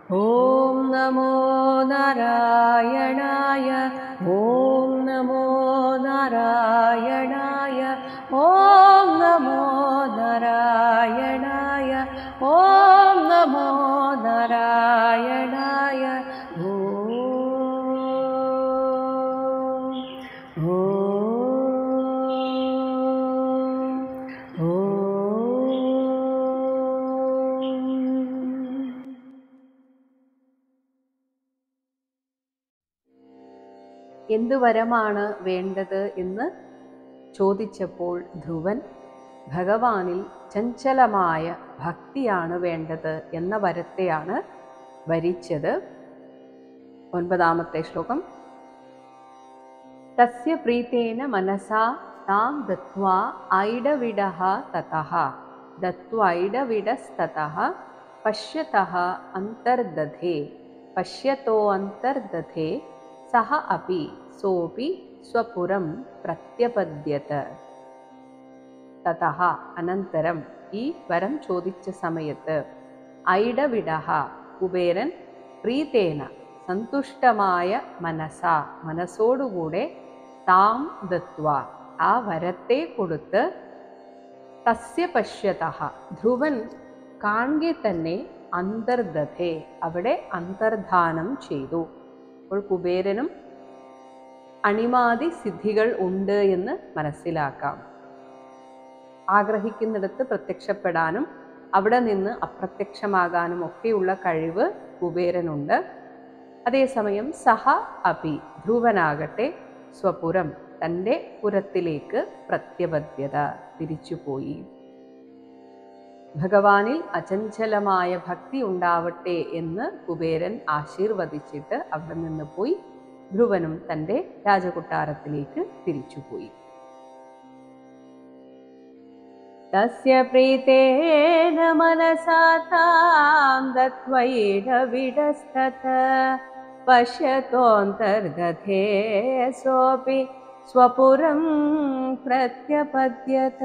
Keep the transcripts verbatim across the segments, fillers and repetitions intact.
ഓം നമോ നാരായണായ. ഓം നമോ നാരായണായ. ഓം നമോ നാരായണായ. ഓം നമോ നാരായണായ. ഓം ഓം ഓം. എന്തു വരമാണ് വേണ്ടത് എന്ന് ചോദിച്ചപ്പോൾ ധ്രുവൻ ഭഗവാനിൽ ചഞ്ചലമായ ഭക്തിയാണ് വേണ്ടത് എന്ന വരത്തെയാണ് വരിച്ചത്. ഒൻപതാമത്തെ ശ്ലോകം. തസ്യ പ്രീതേന മനസാ താം ദത്വാ ഐഡവിഡഃ തതഃ ദത്വൈഡവിഡസ്തതഃ പശ്യതഃ അന്തർദധേ പശ്യതോ അന്തർദധേ സഹ അപി സോപി സ്വപുരം പ്രത്യപദ്യത. തതഃ അനന്തരം ഈ വരം ചോദിച്ച സമയത്ത് ഐഡവിഡഃ കുബേരൻ പ്രീതേന സന്തുഷ്ടമായ മനസ മനസ്സോടുകൂടെ താം ദത്വ ആ വരത്തെ കൊടുത്ത് തസ്യ പശ്യതഃ ധ്രുവൻ കാണെ തന്നെ അന്തർദധേ അവിടെ അന്തർധാനം ചെയ്തു. അപ്പോൾ കുബേരനും അണിമാതി സിദ്ധികൾ ഉണ്ട് എന്ന് മനസ്സിലാക്കാം. ആഗ്രഹിക്കുന്നിടത്ത് പ്രത്യക്ഷപ്പെടാനും അവിടെ നിന്ന് അപ്രത്യക്ഷമാകാനും ഒക്കെയുള്ള കഴിവ് കുബേരനുണ്ട്. അതേസമയം സഹ അപി ധ്രുവനാകട്ടെ സ്വപുരം തൻ്റെ പുരത്തിലേക്ക് പ്രത്യപദ്യത തിരിച്ചുപോയി. ഭഗവാനിൽ അചഞ്ചലമായ ഭക്തി ഉണ്ടാവട്ടെ എന്ന് കുബേരൻ ആശീർവദിച്ചിട്ട് അവിടെ നിന്ന് പോയി ധ്രുവനും തൻ്റെ രാജകൊട്ടാരത്തിലേക്ക് തിരിച്ചുപോയി. തസ്യ പ്രീതേന മനസാ താം ദത്വൈഡവിഡസ്തത പശ്യതോന്തർദധേ സോപി സ്വപുരം പ്രത്യപദ്യത.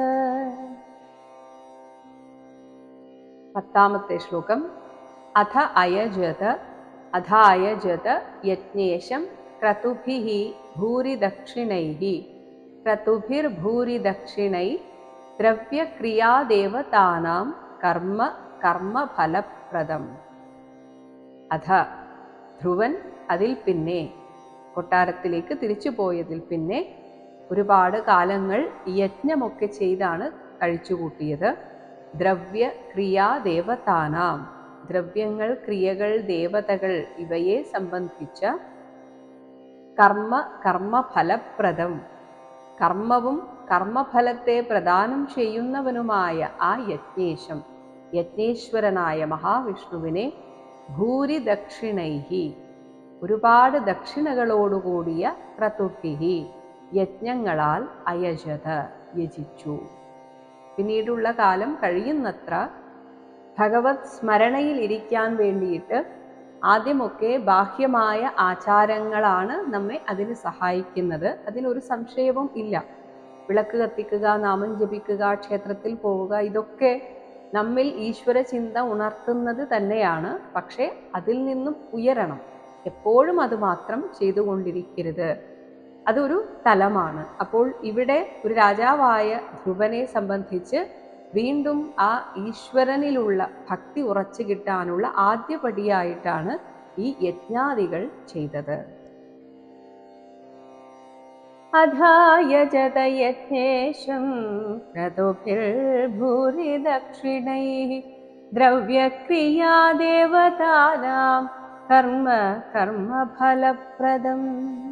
പത്താമത്തെ ശ്ലോകം. അഥ അയജത അഥായജത യജ്ഞേശം ക്രതുഭിഃ ഭൂരിദക്ഷിണൈഃ ക്രതുഭിർഭൂരിദക്ഷിണൈ ദ്രവ്യക്രിയാദേവതാനാം കർമ്മ കർമ്മഫലപ്രദം. അഥ ധ്രുവൻ അതിൽ പിന്നെ കൊട്ടാരത്തിലേക്ക് തിരിച്ചു പോയതിൽ പിന്നെ ഒരുപാട് കാലങ്ങൾ യജ്ഞമൊക്കെ ചെയ്താണ് കഴിച്ചുകൂട്ടിയത്. ദ്രവ്യ ക്രിയാ ദേവതാനാം ദ്രവ്യങ്ങൾ, ക്രിയകൾ, ദേവതകൾ ഇവയെ സംബന്ധിച്ച കർമ്മ കർമ്മഫലപ്രദം കർമ്മവും കർമ്മഫലത്തെ പ്രദാനം ചെയ്യുന്നവനുമായ ആ യജ്ഞേശം യജ്ഞേശ്വരനായ മഹാവിഷ്ണുവിനെ ഭൂരിദക്ഷിണൈഃ ഒരുപാട് ദക്ഷിണകളോടുകൂടിയ ക്രതുഭിഃ യജ്ഞങ്ങളാൽ അയജത യജിച്ചു. പിന്നീടുള്ള കാലം കഴിയുന്നത്ര ഭഗവത് സ്മരണയിൽ ഇരിക്കാൻ വേണ്ടിയിട്ട് ആദ്യമൊക്കെ ബാഹ്യമായ ആചാരങ്ങളാണ് നമ്മെ അതിന് സഹായിക്കുന്നത്. അതിനൊരു സംശയവും ഇല്ല. വിളക്ക് കത്തിക്കുക, നാമം ജപിക്കുക, ക്ഷേത്രത്തിൽ പോവുക, ഇതൊക്കെ നമ്മിൽ ഈശ്വര ചിന്ത ഉണർത്തുന്നത് തന്നെയാണ്. പക്ഷേ അതിൽ നിന്നും ഉയരണം. എപ്പോഴും അത് മാത്രം ചെയ്തുകൊണ്ടിരിക്കരുത്. അതൊരു തലമാണ്. അപ്പോൾ ഇവിടെ ഒരു രാജാവായ ധ്രുവനെ സംബന്ധിച്ച് വീണ്ടും ആ ഈശ്വരനിലുള്ള ഭക്തി ഉറച്ചു കിട്ടാനുള്ള ആദ്യപടിയായിട്ടാണ് ഈ യജ്ഞാദികൾ ചെയ്തത്. അധായജത യജ്ഞേശം ക്രതുഭിർഭൂരിദക്ഷിണൈഃ ദ്രവ്യക്രിയാദേവതാനാം കർമ്മ കർമ്മഫലപ്രദം.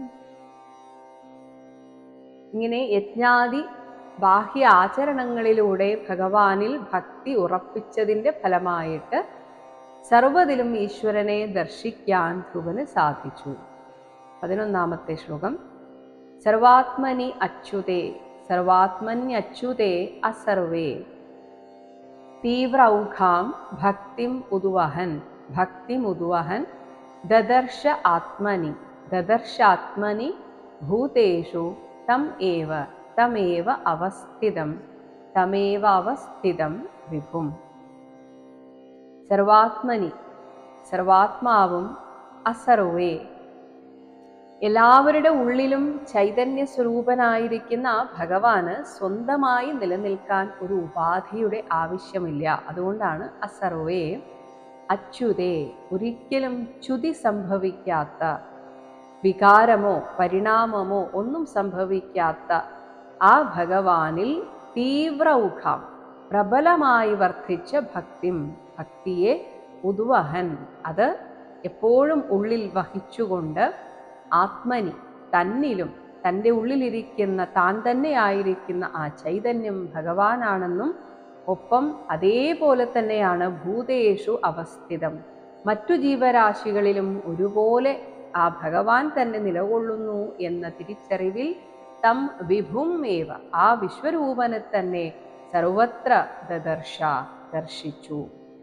ഇങ്ങനെ യജ്ഞാദി ബാഹ്യ ആചരണങ്ങളിലൂടെ ഭഗവാനിൽ ഭക്തി ഉറപ്പിച്ചതിൻ്റെ ഫലമായിട്ട് സർവ്വതിലും ഈശ്വരനെ ദർശിക്കാൻ ധ്രുവന് സാധിച്ചു. പതിനൊന്നാമത്തെ ശ്ലോകം. സർവാത്മനി അച്യുതേ സർവാത്മന്യച്യുതേ അസർവേ തീവ്രൗഘാം ഭക്തിം ഉദ്വഹൻ ഭക്തിം ഉദ്വഹൻ ദദർശ ആത്മനി ദദർശാത്മനി ഭൂതേഷു തം ഏവ തമേവ അവസ്ഥിതം തമേവ അവസ്ഥിതം വിഭും. സർവാത്മനി സർവാത്മാവും അസർവേ. എല്ലാവരുടെ ഉള്ളിലും ചൈതന്യ സ്വരൂപനായിരിക്കുന്ന ആ ഭഗവാന് സ്വന്തമായി നിലനിൽക്കാൻ ഒരു ഉപാധിയുടെ ആവശ്യമില്ല. അതുകൊണ്ടാണ് അസർവേ. അച്യുതേ, ഒരിക്കലും ച്യുതി സംഭവിക്കാത്ത, വികാരമോ പരിണാമമോ ഒന്നും സംഭവിക്കാത്ത ആ ഭഗവാനിൽ തീവ്ര ഉഖാം, പ്രബലമായി വർദ്ധിച്ച ഭക്തിം, ഭക്തിയെ ഉദ്വഹൻ, അത് എപ്പോഴും ഉള്ളിൽ വഹിച്ചുകൊണ്ട്, ആത്മനി, തന്നിലും, തൻ്റെ ഉള്ളിലിരിക്കുന്ന താൻ തന്നെയായിരിക്കുന്ന ആ ചൈതന്യം ഭഗവാനാണെന്നും ഒപ്പം അതേപോലെ തന്നെയാണ് ഭൂതേഷു അവസ്ഥിതം, മറ്റു ജീവരാശികളിലും ഒരുപോലെ ആ ഭഗവാൻ തന്നെ നിലകൊള്ളുന്നു എന്ന തിരിച്ചറിവിൽ തം വിഭും ഏവ, ആ വിശ്വരൂപനെ തന്നെ സർവത്ര ദദർശ, ദർശിച്ചു.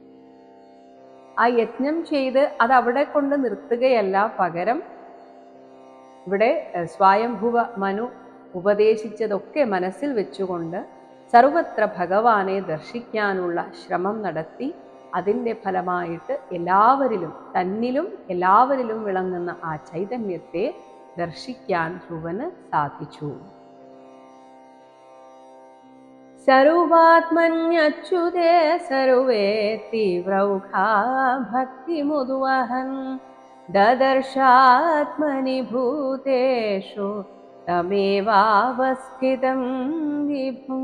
ആ യജ്ഞം ചെയ്ത് അത് അവിടെ കൊണ്ട് നിർത്തുകയല്ല, പകരം ഇവിടെ സ്വയംഭുവ മനു ഉപദേശിച്ചതൊക്കെ മനസ്സിൽ വെച്ചുകൊണ്ട് സർവത്ര ഭഗവാനെ ദർശിക്കാനുള്ള ശ്രമം നടത്തി. അതിൻ്റെ ഫലമായിട്ട് എല്ലാവരിലും, തന്നിലും എല്ലാവരിലും വിളങ്ങുന്ന ആ ചൈതന്യത്തെ ദർശിക്കാൻ ധ്രുവന് സാധിച്ചു. സർവാത്മന്യച്യുതേ സർവേ തീവ്രൗഖാ ഭക്തിമുദ്വഹൻ ദദർശാത്മനി ഭൂതേഷു തമേവാവസ്ഥിതം വിഭും.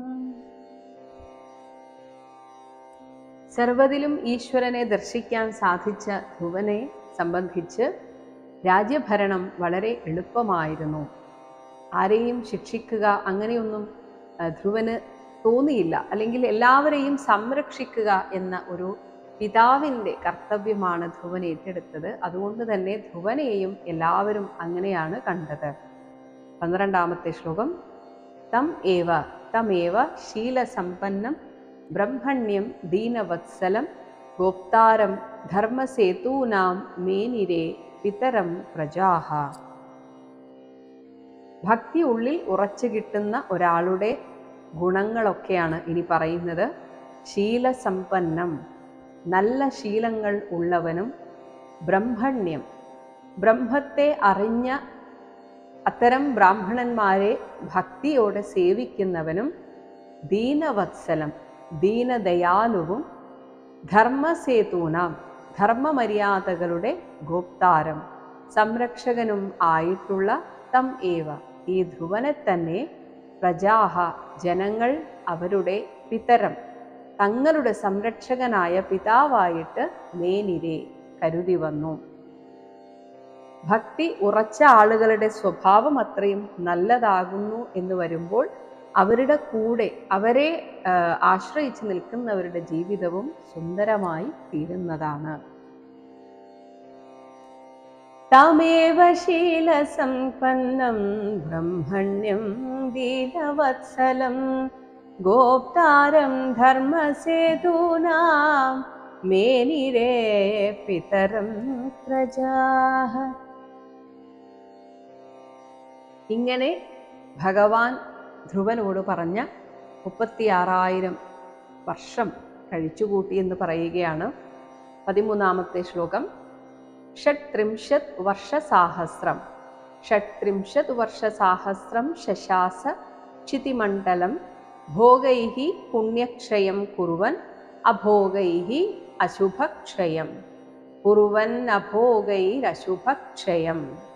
സർവ്വതിലും ഈശ്വരനെ ദർശിക്കാൻ സാധിച്ച ധ്രുവനെ സംബന്ധിച്ച് രാജ്യഭരണം വളരെ എളുപ്പമായിരുന്നു. ആരെയും ശിക്ഷിക്കുക അങ്ങനെയൊന്നും ധ്രുവന് തോന്നിയില്ല. അല്ലെങ്കിൽ എല്ലാവരെയും സംരക്ഷിക്കുക എന്ന ഒരു പിതാവിൻ്റെ കർത്തവ്യമാണ് ധ്രുവൻ ഏറ്റെടുത്തത്. അതുകൊണ്ട് തന്നെ ധ്രുവനെയും എല്ലാവരും അങ്ങനെയാണ് കണ്ടത്. പന്ത്രണ്ടാമത്തെ ശ്ലോകം. തം ഏവ തമേവ ശീലസമ്പന്നം ബ്രഹ്മണ്യം ദീനവത്സലം ഗോപ്താരം ധർമ്മസേതൂനാം മേനിരേ പിതരം പ്രജാഹ. ഭക്തി ഉള്ളിൽ ഉറച്ചു കിട്ടുന്ന ഒരാളുടെ ഗുണങ്ങളൊക്കെയാണ് ഇനി പറയുന്നത്. ശീലസമ്പന്നം, നല്ല ശീലങ്ങൾ ഉള്ളവനും, ബ്രഹ്മണ്യം, ബ്രഹ്മത്തെ അറിഞ്ഞ അത്തരം ബ്രാഹ്മണന്മാരെ ഭക്തിയോടെ സേവിക്കുന്നവനും, ദീനവത്സലം, ദീനദയാലുവും, ധർമ്മസേതൂനാം, ധർമ്മമര്യാദകളുടെ ഗോപ്താരം, സംരക്ഷകനും ആയിട്ടുള്ള തം ഏവ, ഈ ധ്രുവനെ തന്നെ പ്രജാഹ, ജനങ്ങൾ അവരുടെ പിതരം, തങ്ങളുടെ സംരക്ഷകനായ പിതാവായിട്ട് മേനിരെ കരുതി വന്നു. ഭക്തി ഉറച്ച ആളുകളുടെ സ്വഭാവം അത്രയും നല്ലതാകുന്നു എന്ന് വരുമ്പോൾ അവരുടെ കൂടെ അവരെ ആശ്രയിച്ച് നിൽക്കുന്നവരുടെ ജീവിതവും സുന്ദരമായി തീരുന്നതാണ്. തമേവ ശീലസമ്പന്നം ബ്രഹ്മണ്യം ദീനവത്സലം ഗോപ്താരം ധർമ്മസേതൂനാം മേനിരേ പിതരം പ്രജാഃ. ഇങ്ങനെ ഭഗവാൻ ധ്രുവനോട് പറഞ്ഞ മുപ്പത്തിയാറായിരം വർഷം കഴിച്ചുകൂട്ടി എന്ന് പറയുകയാണ്. പതിമൂന്നാമത്തെ ശ്ലോകം. ഷട്ത്രിംശത് വർഷസാഹസ്രം ഷട്ത്രിംശത് വർഷസാഹസ്രം ശശാസ ക്ഷിതിമണ്ഡലം ഭോഗൈഃ പുണ്യക്ഷയം കുർവൻ അഭോഗൈഃ അശുഭക്ഷയം കുർവൻ അഭോഗൈരശുഭക്ഷയം.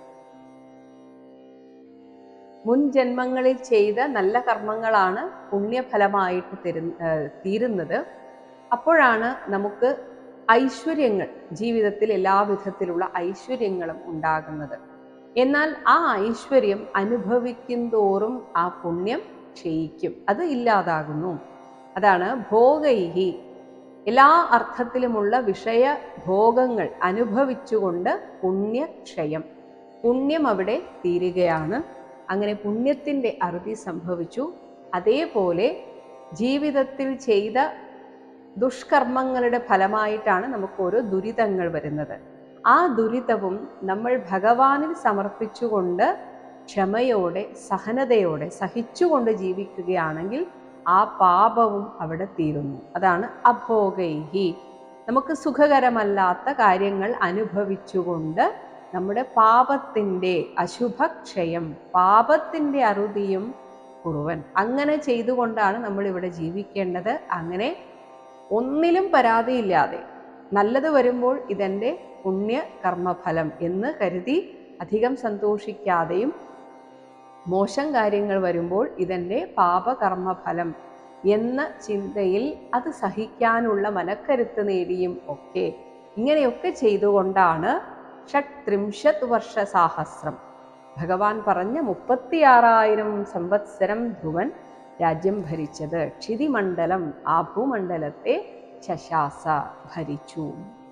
മുൻ ജന്മങ്ങളിൽ ചെയ്ത നല്ല കർമ്മങ്ങളാണ് പുണ്യഫലമായിട്ട് തരുന്ന തീരുന്നത്. അപ്പോഴാണ് നമുക്ക് ഐശ്വര്യങ്ങൾ, ജീവിതത്തിൽ എല്ലാവിധത്തിലുള്ള ഐശ്വര്യങ്ങളും ഉണ്ടാകുന്നത്. എന്നാൽ ആ ഐശ്വര്യം അനുഭവിക്കുന്തോറും ആ പുണ്യം ക്ഷയിക്കും, അത് ഇല്ലാതാകുന്നു. അതാണ് ഭോഗൈഹി, എല്ലാ അർത്ഥത്തിലുമുള്ള വിഷയ ഭോഗങ്ങൾ അനുഭവിച്ചുകൊണ്ട് പുണ്യക്ഷയം, പുണ്യം അവിടെ തീരുകയാണ്. അങ്ങനെ പുണ്യത്തിൻ്റെ അറുതി സംഭവിച്ചു. അതേപോലെ ജീവിതത്തിൽ ചെയ്ത ദുഷ്കർമ്മങ്ങളുടെ ഫലമായിട്ടാണ് നമുക്ക് ഓരോ ദുരിതങ്ങൾ വരുന്നത്. ആ ദുരിതവും നമ്മൾ ഭഗവാനിൽ സമർപ്പിച്ചുകൊണ്ട് ക്ഷമയോടെ സഹനതയോടെ സഹിച്ചുകൊണ്ട് ജീവിക്കുകയാണെങ്കിൽ ആ പാപവും അവിടെ തീരുന്നു. അതാണ് അഭോഗൈഹി. നമുക്ക് സുഖകരമല്ലാത്ത കാര്യങ്ങൾ അനുഭവിച്ചുകൊണ്ട് നമ്മുടെ പാപത്തിൻ്റെ അശുഭക്ഷയം, പാപത്തിൻ്റെ അറുതിയും കുറുവൻ. അങ്ങനെ ചെയ്തുകൊണ്ടാണ് നമ്മൾ ഇവിടെ ജീവിക്കേണ്ടത്. അങ്ങനെ ഒന്നിലും പരാതിയില്ലാതെ നല്ലത് വരുമ്പോൾ ഇതെൻ്റെ പുണ്യ കർമ്മഫലം എന്ന് കരുതി അധികം സന്തോഷിക്കാതെയും, മോശം കാര്യങ്ങൾ വരുമ്പോൾ ഇതെൻ്റെ പാപകർമ്മഫലം എന്ന ചിന്തയിൽ അത് സഹിക്കാനുള്ള മനക്കരുത്ത് നേടിയും ഒക്കെ ഇങ്ങനെയൊക്കെ ചെയ്തുകൊണ്ടാണ് ഷട്ത്രിംശത് വർഷ സാഹസ്രം, ഭഗവാൻ പറഞ്ഞ മുപ്പത്തിയാറായിരം സംവത്സരം ധ്രുവൻ രാജ്യം ഭരിച്ചത്. ക്ഷിതിമണ്ഡലം, ആ ഭൂമണ്ഡലത്തെ ശശാസ ഭരിച്ചു.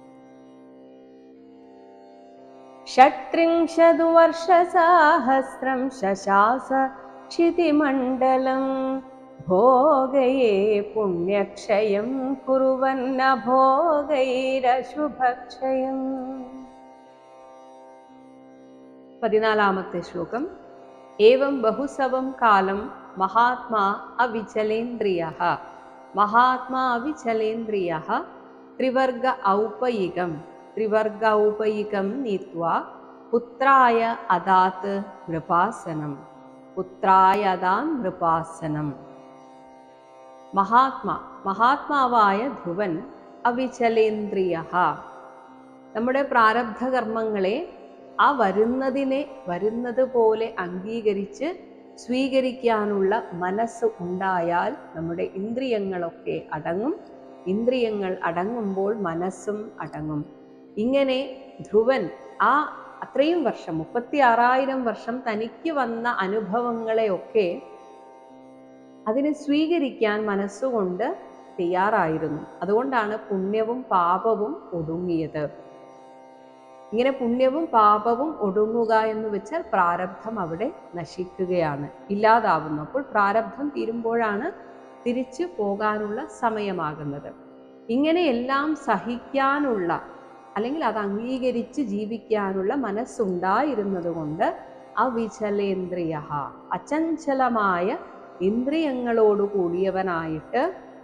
ഷട്ത്രിംശതു വർഷസാഹസ്രം ശശാസ ക്ഷിതിമണ്ഡലം ഭോഗയേ പുണ്യക്ഷയം കുറുവന്ന ഭോഗൈരശുഭക്ഷയം. പതിനാലാമത്തെ ശ്ലോകം. ഏവം ബഹുസവം കാലം മഹാത്മാ അവിചലേന്ദ്രിയഃ മഹാത്മാ അവിചലേന്ദ്രിയഃ ത്രിവർഗ ഔപയികം ത്രിവർഗ ഔപയികം നീത്വാ പുത്രായ അദാത് നൃപാസനം പുത്രായ അദാൻ നൃപാസനം. മഹാത്മാ, മഹാത്മാവായ ധ്രുവൻ അവിചലേന്ദ്രിയഃ, നമ്മുടെ പ്രാരബ്ധ കർമ്മങ്ങളെ ആ വരുന്നതിനെ വരുന്നത് പോലെ അംഗീകരിച്ച് സ്വീകരിക്കാനുള്ള മനസ്സ് ഉണ്ടായാൽ നമ്മുടെ ഇന്ദ്രിയങ്ങളൊക്കെ അടങ്ങും. ഇന്ദ്രിയങ്ങൾ അടങ്ങുമ്പോൾ മനസ്സും അടങ്ങും. ഇങ്ങനെ ധ്രുവൻ ആ അത്രയും വർഷം, മുപ്പത്തി ആറായിരം വർഷം തനിക്ക് വന്ന അനുഭവങ്ങളെയൊക്കെ അതിനെ സ്വീകരിക്കാൻ മനസ്സുകൊണ്ട് തയ്യാറായിരുന്നു. അതുകൊണ്ടാണ് പുണ്യവും പാപവും ഒടുങ്ങിയത്. ഇങ്ങനെ പുണ്യവും പാപവും ഒടുങ്ങുക എന്ന് വെച്ചാൽ പ്രാരബ്ധം അവിടെ നശിക്കുകയാണ്, ഇല്ലാതാവുന്നു. അപ്പോൾ പ്രാരബ്ധം തീരുമ്പോഴാണ് തിരിച്ചു പോകാനുള്ള സമയമാകുന്നത്. ഇങ്ങനെയെല്ലാം സഹിക്കാനുള്ള അല്ലെങ്കിൽ അത് അംഗീകരിച്ച് ജീവിക്കാനുള്ള മനസ്സുണ്ടായിരുന്നത് കൊണ്ട് അവിചലേന്ദ്രിയ, അചഞ്ചലമായ ഇന്ദ്രിയങ്ങളോട് കൂടിയവനായിട്ട്,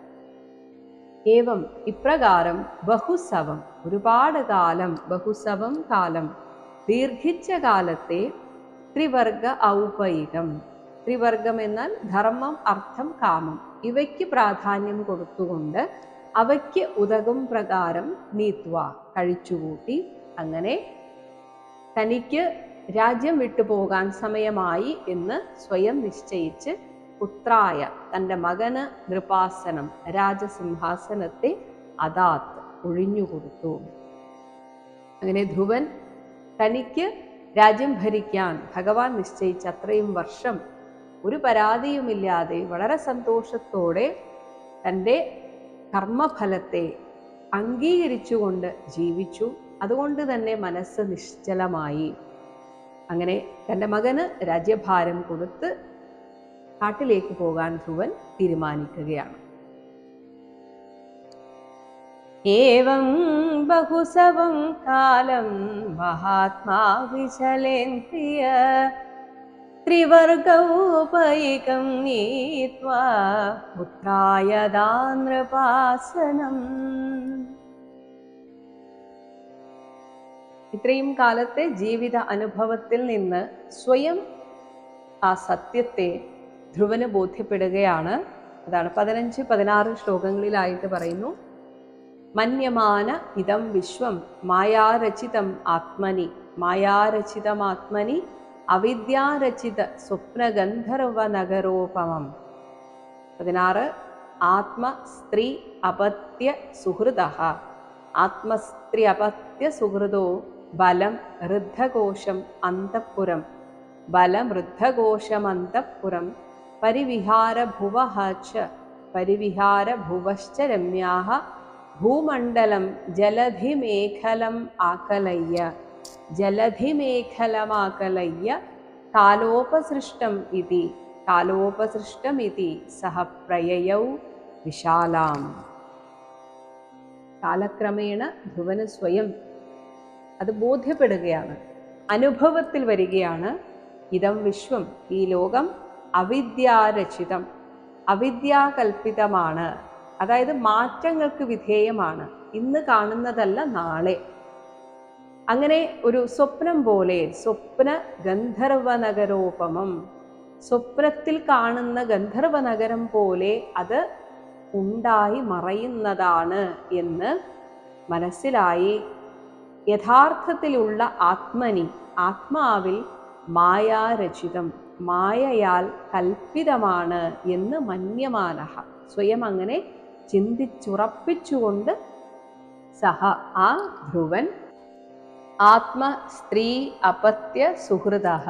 ഏവം ഇപ്രകാരം ബഹുസവം ഒരുപാട് കാലം, ബഹുസവം കാലം ദീർഘിച്ച കാലത്തെ, ത്രിവർഗ ഔപയികം, ത്രിവർഗം എന്നാൽ ധർമ്മം അർത്ഥം കാമം, ഇവയ്ക്ക് പ്രാധാന്യം കൊടുത്തുകൊണ്ട് അവയ്ക്ക് ഉതകും പ്രകാരം നീത്വ കഴിച്ചുകൂട്ടി. അങ്ങനെ തനിക്ക് രാജ്യം വിട്ടുപോകാൻ സമയമായി എന്ന് സ്വയം നിശ്ചയിച്ച് പുത്രായ തൻ്റെ മകന് നൃപാസനം രാജസിംഹാസനത്തെ അദാത്ത് ഒഴിഞ്ഞുകൊടുത്തു. അങ്ങനെ ധ്രുവൻ തനിക്ക് രാജ്യം ഭരിക്കാൻ ഭഗവാൻ നിശ്ചയിച്ച അത്രയും വർഷം ഒരു പരാതിയുമില്ലാതെ വളരെ സന്തോഷത്തോടെ തൻ്റെ കർമ്മഫലത്തെ അംഗീകരിച്ചുകൊണ്ട് ജീവിച്ചു. അതുകൊണ്ട് തന്നെ മനസ്സ് നിശ്ചലമായി. അങ്ങനെ തൻ്റെ മകന് രാജ്യഭാരം കൊടുത്ത് കാട്ടിലേക്ക് പോകാൻ ധ്രുവൻ തീരുമാനിക്കുകയാണ്. ഏവം ബഹുസവം കാലം മഹാത്മാ വിചലേന്ദ്രിയ ത്രിവർഗോപയികം നീത്വാ പുത്രായ ദാൻ നൃപാസനം. ഇത്രയും കാലത്തെ ജീവിത അനുഭവത്തിൽ നിന്ന് സ്വയം ആ സത്യത്തെ ധ്രുവന് ബോധ്യപ്പെടുകയാണ്. അതാണ് പതിനഞ്ച് പതിനാറ് ശ്ലോകങ്ങളിലായിട്ട് പറയുന്നു. മന്യമാന ഇതം വിശ്വം മായാരചിതം ആത്മനി മായാരചിതമാത്മനി അവിദ്യാരചിത സ്വപ്നഗന്ധർവ നഗരോപമം. പതിനാറ്. ആത്മ സ്ത്രീ അപത്യ സുഹൃദഃ ആത്മസ്ത്രീ അപത്യ സുഹൃദോ ബലം ഋദ്ധകോശം അന്തഃപുരം ബലം ഋദ്ധകോശമന്തഃപുരം പരിവിഹാര ഭുവഃ ച പരിവിഹാര ഭുവശ്ച രമ്യാഃ ഭൂമണ്ഡലം ജലധിമേഖലം ആകലയ്യ ജലധിമേഖലമാകലയ്യ കാലോപസൃഷ്ടം ഇതി കാലോപസൃഷ്ടം ഇതി സഹ പ്രയയൗ വിശാലാം. കാലക്രമേണ ധ്രുവന് സ്വയം അത് ബോധ്യപ്പെടുകയാണ്, അനുഭവത്തിൽ വരികയാണ്. ഇതം വിശ്വം, ഈ ലോകം അവിദ്യാരചിതം, അവിദ്യാകൽപിതമാണ്, അതായത് മാറ്റങ്ങൾക്ക് വിധേയമാണ്. ഇന്ന് കാണുന്നതല്ല നാളെ. അങ്ങനെ ഒരു സ്വപ്നം പോലെ, സ്വപ്ന ഗന്ധർവ നഗരോപമം, സ്വപ്നത്തിൽ കാണുന്ന ഗന്ധർവ നഗരം പോലെ അത് ഉണ്ടായി മറയുന്നതാണ് എന്ന് മനസ്സിലായി. യഥാർത്ഥത്തിലുള്ള ആത്മനി, ആത്മാവിൽ മായാരചിതം, മായയാൽ കൽപ്പിതമാണ് എന്ന് മന്യമാനഃ, സ്വയം അങ്ങനെ ചിന്തിച്ചുറപ്പിച്ചുകൊണ്ട് സഹ ആ ധ്രുവൻ ആത്മ സ്ത്രീ അപത്യ സുഹൃദഃ,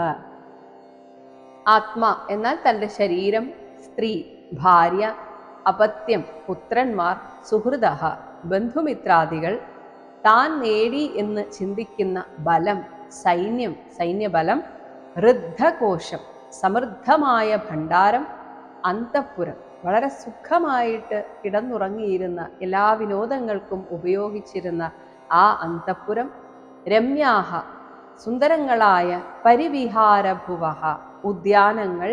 ആത്മ എന്നാൽ തൻ്റെ ശരീരം, സ്ത്രീ ഭാര്യ, അപത്യം പുത്രന്മാർ, സുഹൃദഃ ബന്ധുമിത്രാദികൾ, താൻ നേടി എന്ന് ചിന്തിക്കുന്ന ബലം, സൈന്യം സൈന്യബലം, ഋദ്ധകോശം സമൃദ്ധമായ ഭണ്ഡാരം, അന്തഃപുരം വളരെ സുഖമായിട്ട് കിടന്നുറങ്ങിയിരുന്ന എല്ലാ വിനോദങ്ങൾക്കും ഉപയോഗിച്ചിരുന്ന ആ അന്തഃപുരം, രമ്യാഹ സുന്ദരങ്ങളായ പരിവിഹാരഭുവഃ ഉദ്യാനങ്ങൾ,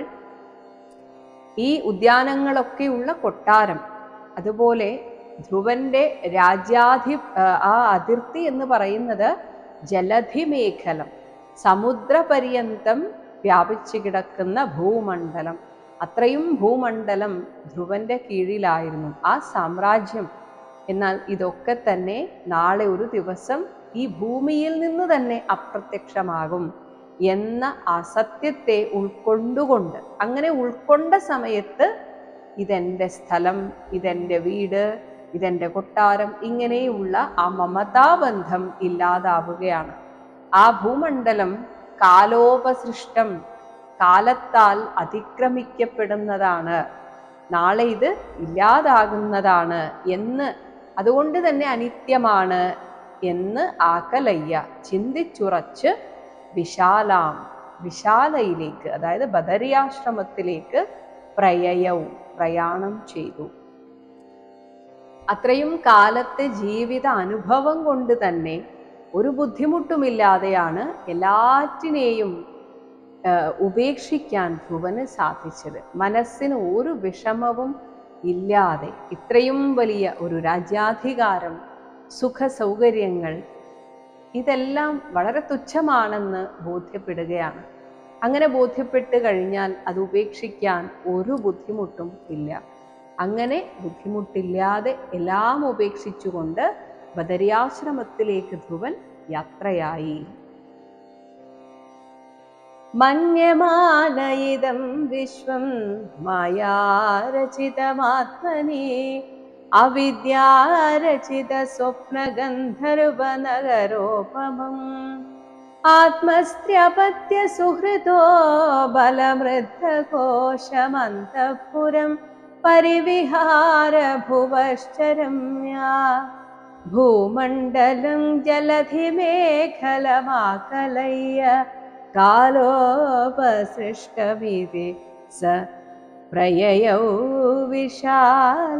ഈ ഉദ്യാനങ്ങളൊക്കെയുള്ള കൊട്ടാരം. അതുപോലെ ധ്രുവന്റെ രാജ്യാധി ആ അതിർത്തി എന്ന് പറയുന്നത് ജലധിമേഖലം, സമുദ്രപര്യന്തം വ്യാപിച്ചു കിടക്കുന്ന ഭൂമണ്ഡലം, അത്രയും ഭൂമണ്ഡലം ധ്രുവന്റെ കീഴിലായിരുന്നു ആ സാമ്രാജ്യം. എന്നാൽ ഇതൊക്കെ തന്നെ നാളെ ഒരു ദിവസം ഈ ഭൂമിയിൽ നിന്ന് തന്നെ അപ്രത്യക്ഷമാകും എന്ന ആ സത്യത്തെ ഉൾക്കൊണ്ടുകൊണ്ട്, അങ്ങനെ ഉൾക്കൊണ്ട സമയത്ത് ഇതെൻ്റെ സ്ഥലം, ഇതെൻ്റെ വീട്, ഇതെൻ്റെ കൊട്ടാരം, ഇങ്ങനെയുള്ള ആ മമതാബന്ധം ഇല്ലാതാവുകയാണ്. ആ ഭൂമണ്ഡലം കാലോപസൃഷ്ടം, കാലത്താൽ അതിക്രമിക്കപ്പെടുന്നതാണ്, നാളെ ഇത് ഇല്ലാതാകുന്നതാണ് എന്ന്, അതുകൊണ്ട് തന്നെ അനിത്യമാണ് എന്ന് ആകലയ്യ ചിന്തിച്ചുറച്ച് വിശാലാം, വിശാലയിലേക്ക് അതായത് ബദരിയാശ്രമത്തിലേക്ക് പ്രയയവും പ്രയാണം ചെയ്തു. അത്രയും കാലത്തെ ജീവിത അനുഭവം കൊണ്ട് തന്നെ ഒരു ബുദ്ധിമുട്ടുമില്ലാതെയാണ് എല്ലാറ്റിനെയും ഉപേക്ഷിക്കാൻ ധ്രുവന് സാധിച്ചത്. മനസ്സിന് ഒരു വിഷമവും ഇല്ലാതെ ഇത്രയും വലിയ ഒരു രാജ്യാധികാരം, സുഖ സൗകര്യങ്ങൾ, ഇതെല്ലാം വളരെ തുച്ഛമാണെന്ന് ബോധ്യപ്പെടുകയാണ്. അങ്ങനെ ബോധ്യപ്പെട്ട് കഴിഞ്ഞാൽ അത് ഉപേക്ഷിക്കാൻ ഒരു ബുദ്ധിമുട്ടും ഇല്ല. അങ്ങനെ ബുദ്ധിമുട്ടില്ലാതെ എല്ലാം ഉപേക്ഷിച്ചുകൊണ്ട് ബദരിയാശ്രമത്തിലേക്ക് ധ്രുവൻ യാത്രയായി. മന്യമാനയിദം വിശ്വം മായാരചിതമാത്മനി അവിദ്യാരചിത സ്വപ്നഗന്ധർവ നഗരോപമം ആത്മസ്ത്യപത്യ സുഹൃതോ ബലമൃദ്ധകോശമന്തഃപുരം പരിവിഹാര ഭുവശ്ചരമ്യാ ഭൂമണ്ഡലം ജലധിമേഖലമാകലയ്യ കാലോപസൃഷ്ടമിതി സ പ്രയയൗ വിശാല.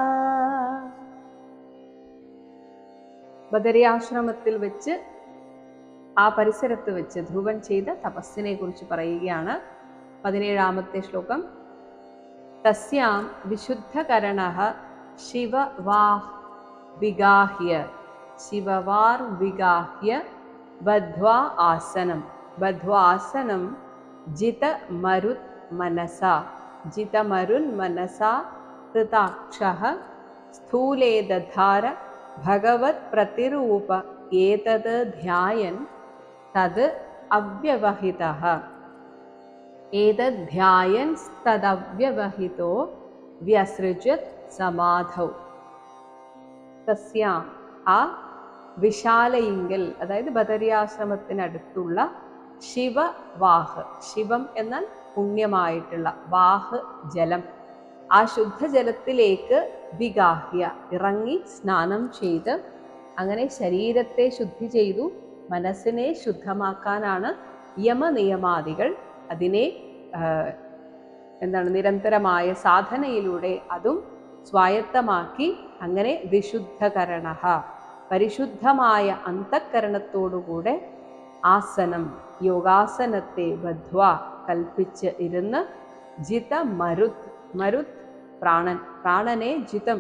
ബദരിയാശ്രമത്തിൽ വെച്ച്, ആ പരിസരത്ത് വെച്ച് ധ്രുവൻ ചെയ്ത തപസ്സിനെ കുറിച്ച് പറയുകയാണ്. പതിനേഴാമത്തെ ശ്ലോകം. തസ്യാം വിശുദ്ധകരണഃ ശിവവാഹ് വിഗാഹ്യ ശിവവാർ വിഗാഹ്യ ബദ്ധ്വാ ആസനം ബദ്ധ്വാ ആസനം ജിതമരുത് മനസാ ജിതമരുൻ മനസാ കൃതാക്ഷഃ സ്ഥൂലേ ദധാര ഭഗവത് പ്രതിരൂപ ഏതത് ധ്യായൻ തത് അവ്യവഹിതഃ ഏതത് ധ്യായൻ തദവ്യവഹിതോ വ്യസൃജത് സമാധൗ. തസ്യാം ആ വിശാലയിങ്കൽ, അതായത് ബദരിയാശ്രമത്തിനടുത്തുള്ള ശിവവാഹ്, ശിവം എന്നാൽ പുണ്യമായിട്ടുള്ള, വാഹ് ജലം, ആ ശുദ്ധജലത്തിലേക്ക് വിഗാഹ്യ ഇറങ്ങി സ്നാനം ചെയ്ത്, അങ്ങനെ ശരീരത്തെ ശുദ്ധി ചെയ്തു. മനസ്സിനെ ശുദ്ധമാക്കാനാണ് യമനിയമാദികൾ. അതിനെ എന്താണ് നിരന്തരമായ സാധനയിലൂടെ അതും സ്വായത്തമാക്കി. അങ്ങനെ വിശുദ്ധകരണഃ പരിശുദ്ധമായ അന്തഃകരണത്തോടുകൂടെ ആസനം യോഗാസനത്തെ ബദ്ധ്വ കൽപ്പിച്ച് ഇരുന്ന് ജിത മരുത് മരുത് പ്രാണൻ പ്രാണനെ ജിതം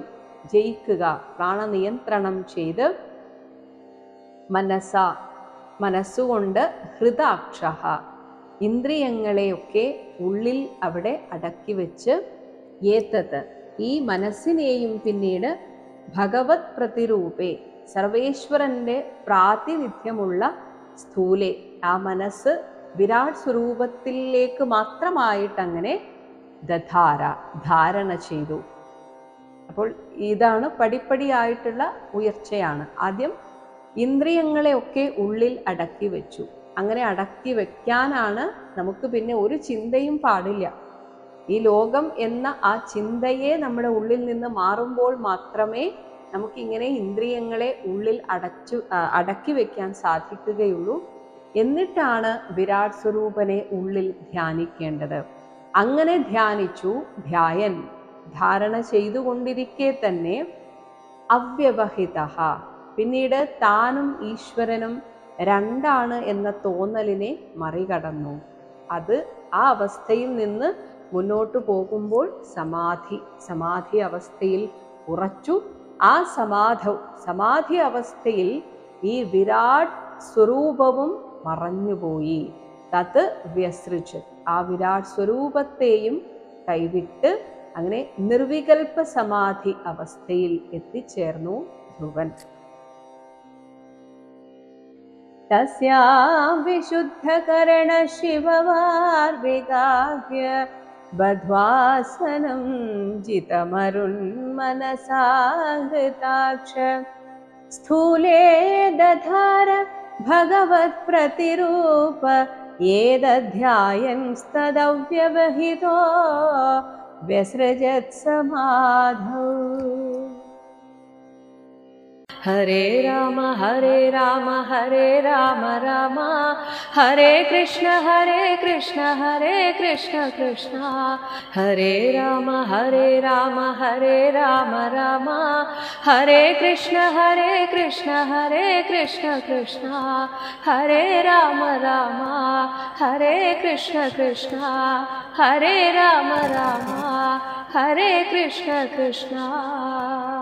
ജയിക്കുക, പ്രാണനിയന്ത്രണം ചെയ്ത് മനസ മനസ്സുകൊണ്ട് ഹൃദാക്ഷഃ ഇന്ദ്രിയങ്ങളെയൊക്കെ ഉള്ളിൽ അവിടെ അടക്കി വെച്ച് ഏതത് ഈ മനസ്സിനെയും പിന്നീട് ഭഗവത് പ്രതിരൂപേ സർവേശ്വരൻ്റെ പ്രാതിനിധ്യമുള്ള സ്ഥൂലെ ആ മനസ്സ് വിരാട് സ്വരൂപത്തിലേക്ക് മാത്രമായിട്ടങ്ങനെ ദധാര ധാരണ ചെയ്തു. അപ്പോൾ ഇതാണ് പടിപ്പടിയായിട്ടുള്ള ഉയർച്ചയാണ്. ആദ്യം ഇന്ദ്രിയങ്ങളെയൊക്കെ ഉള്ളിൽ അടക്കി വെച്ചു. അങ്ങനെ അടക്കി വെക്കാനാണ് നമുക്ക് പിന്നെ ഒരു ചിന്തയും പാടില്ല. ഈ ലോകം എന്ന ആ ചിന്തയെ നമ്മുടെ ഉള്ളിൽ നിന്ന് മാറുമ്പോൾ മാത്രമേ നമുക്കിങ്ങനെ ഇന്ദ്രിയങ്ങളെ ഉള്ളിൽ അടച്ചു അടക്കി വെക്കാൻ സാധിക്കുകയുള്ളൂ. എന്നിട്ടാണ് വിരാട് സ്വരൂപനെ ഉള്ളിൽ ധ്യാനിക്കേണ്ടത്. അങ്ങനെ ധ്യാനിച്ചു. ധ്യായൻ ധാരണ ചെയ്തുകൊണ്ടിരിക്കെ തന്നെ അവ്യവഹിതഃ പിന്നീട് താനും ഈശ്വരനും രണ്ടാണ് എന്ന തോന്നലിനെ മറികടന്നു. അത് ആ അവസ്ഥയിൽ നിന്ന് മുന്നോട്ട് പോകുമ്പോൾ സമാധി സമാധി അവസ്ഥയിൽ ഉറച്ചു. ആ സമാധ സമാധി അവസ്ഥയിൽ ഈ വിരാട് സ്വരൂപവും മറഞ്ഞുപോയി. തത് വ്യസൃജ് ആ വിരാട് സ്വരൂപത്തെയും കൈവിട്ട് അങ്ങനെ നിർവികൽപ്പ സമാധി അവസ്ഥയിൽ എത്തിച്ചേർന്നു ധ്രുവൻ. തസ്യാം വിശുദ്ധകരണ ശിവവാർവികാഗ്യ ബധ്വാസനം ജിതമരുന്മനസാ ഹൃതാക്ഷ സ്ഥൂലേ ദധാര ഭഗവത് പ്രതിരൂപ ഏതധ്യായൻസ്തദവ്യവഹിതോ വ്യസൃജത് സമാധൗ. ഹരേ രാമ ഹരേ രാമ ഹരേ രാമ രാമ ഹരേ കൃഷ്ണ ഹരേ കൃഷ്ണ ഹരേ കൃഷ്ണ കൃഷ്ണ ഹരേ രാമ ഹരേ രാമ ഹരേ രാമ രാമ ഹരേ കൃഷ്ണ ഹരേ കൃഷ്ണ ഹരേ കൃഷ്ണ കൃഷ്ണ ഹരേ രാമ രാമ ഹരേ കൃഷ്ണ കൃഷ്ണ ഹരേ രാമ രാമ ഹരേ കൃഷ്ണ കൃഷ്ണ.